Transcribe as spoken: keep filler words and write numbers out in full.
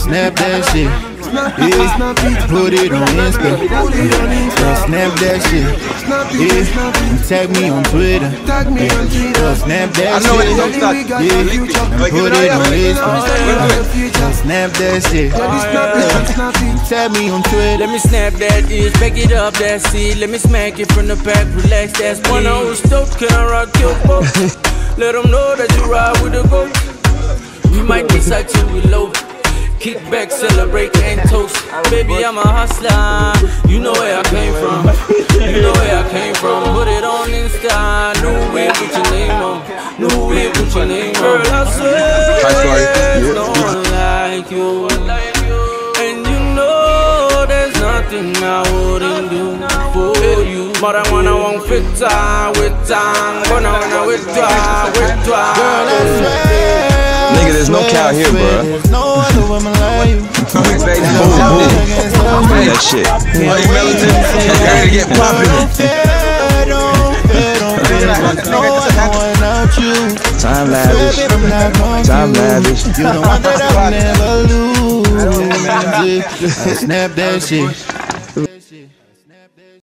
snap that shit. Yeah, put it on Insta. Yeah, snap that shit. Yeah, tag me on Twitter. Yeah, snap that shit. Yeah, put it on Insta. Yeah, snap that shit. Yeah, tag me on Twitter. Let me snap that is, back it up, that's it. Let me smack it from the back, relax, that's one I was stoked, can I rock your boat? Let them know that you ride with the goat. We might decide to reload. Kick back, celebrate, and toast. Baby, I'm a hustler. You know where I came from. You know where I came from. Put it on Insta. New way, put your name on. New way, put your name on. Girl, I swear there's no one like you. And you know there's nothing I wouldn't do for you. But I wanna want fit time, with time. Wanna wanna with time, with time. Girl, I swear. Nigga, there's no cow here, bro. There's no other woman like you. Boom, boom. That shit. Gotta get poppin'. Time lavish. Time lavish. You the one that I'll never lose. I snap that shit.